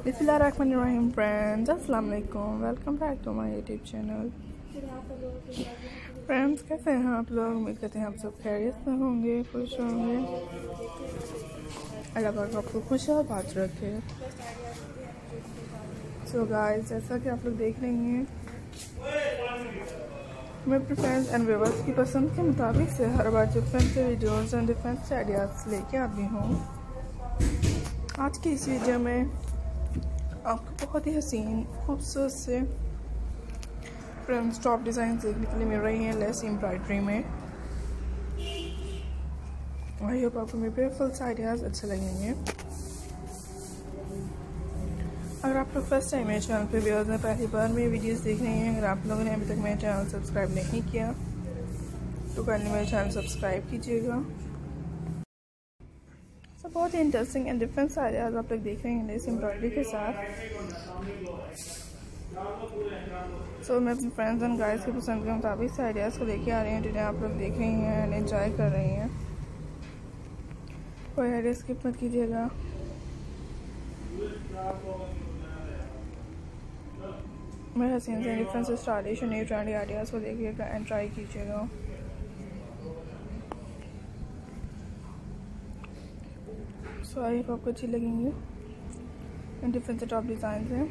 बिस्मिल्लाहिर्रहमानिर्रहीम फ्रेंड्स, अस्सलाम वालेकुम। Welcome back to my YouTube channel. Friends, कैसे हैं आप लोग? उम्मीद करते हैं आप सब खैरियत से होंगे, खुश होंगे। अल्लाह पाक आपको खुश और बात रखे। सो गाइस, जैसा कि आप लोग देख रही हैं, मैं अपने फ्रेंड्स एंड व्यूअर्स की पसंद के मुताबिक से हर बार डिफरेंट से वीडियोज़ एंड डिफरेंट से आइडियाज़ लेके आती हूँ। आज की इस वीडियो में आपको बहुत ही हसीन खूबसूरत से फ्रेंड्स टॉप डिज़ाइन देखने के लिए मिल रही हैं लेस एम्ब्रॉयडरी में। आई होप आपको मेरे ब्यूटीफुल आइडियाज़ अच्छे लगेंगे। अगर आप लोग फर्स्ट टाइम मेरे चैनल पे व्यूअर्स में पहली बार मेरी वीडियोस देख रहे हैं, अगर आप लोगों ने अभी तक मेरे चैनल सब्सक्राइब नहीं किया तो काइंडली मेरे चैनल सब्सक्राइब कीजिएगा। तो बहुत ही इंटरेस्टिंग एंड डिफरेंट आइडियाज़ आप लोग देख रहे हैं लेस एम्ब्रॉयडरी के साथ। सो मैं अपने फ्रेंड्स एंड गाइस की पसंद के मुताबिक से आइडियाज़ को लेके आ रही हैं, जिन्हें आप लोग देख रही हैं एंड एंजॉय कर रही हैं। कोई आइडिया स्किप मत कीजिएगा। मेरे हसीन से डिफरेंट से स्टाइलिश और न्यू ट्रेंडी आइडियाज़ को देखिएगा एंड ट्राई कीजिएगा। सो आई होप आपको अच्छी लगेंगी एंड डिफरेंट से टॉप डिज़ाइन हैं।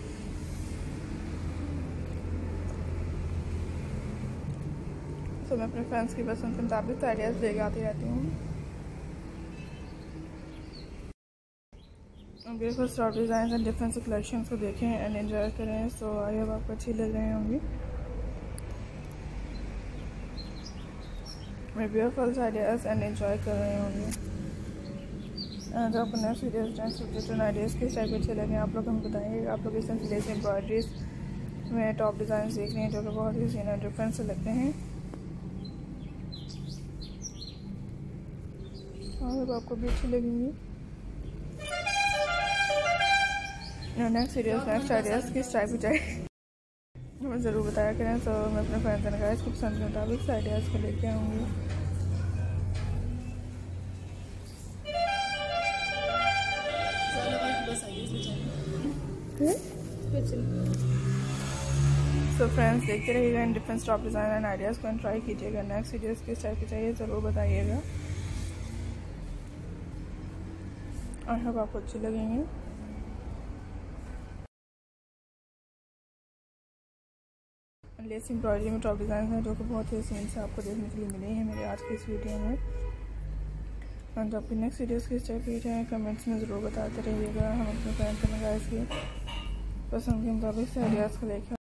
सो मैं अपने फ्रेंड्स की पसंद के मुताबिक आइडियाज़ लेके आती रहती हूँ। Beautiful top design and different से कलेक्शंस को देखें एंड एंजॉय करें। सो आई होप आपको अच्छी लग रही होंगी। मैं ब्यूटीफुल आइडियाज़ एंड एंजॉय कर रहे होंगे। अगर आपको नेक्स्ट वीडियोस आइडियाज़ किस टाइप के अच्छे लगे आप लोग हमें बताइएगा। आप लोग इस तरह से एम्ब्रॉयडरीज में टॉप डिज़ाइन देख रहे हैं जो कि बहुत ही सीन डिफरेंट से लगते हैं और आपको भी अच्छी लगेंगी। नेक्स्ट आइडियाज़ किस टाइप की चाहिए हमें ज़रूर बताया करें। तो मैं अपने फ्रेंड्स एंड गाइस की पसंद के मुताबिक आइडियाज़ को लेके आऊँगी। सो फ्रेंड्स, देखते रहिएगा इन different top design and ideas को ट्राई कीजिएगा। नेक्स्ट वीडियोस किस टाइप की चाहिए ज़रूर बताइएगा। आई होप आपको अच्छी लगेंगी। लेस एम्ब्रॉयडरी में टॉप डिज़ाइन हैं जो कि बहुत ही सीन से आपको देखने के लिए मिले हैं मेरे आज की इस वीडियो में। एंड आपकी नेक्स्ट वीडियोस किस टाइप की हैं कमेंट्स में ज़रूर बताते रहिएगा। हम अपने फ्रेंड्स एंड गाइस की पसंद के मुताबिक से आइडियाज़ को लेकर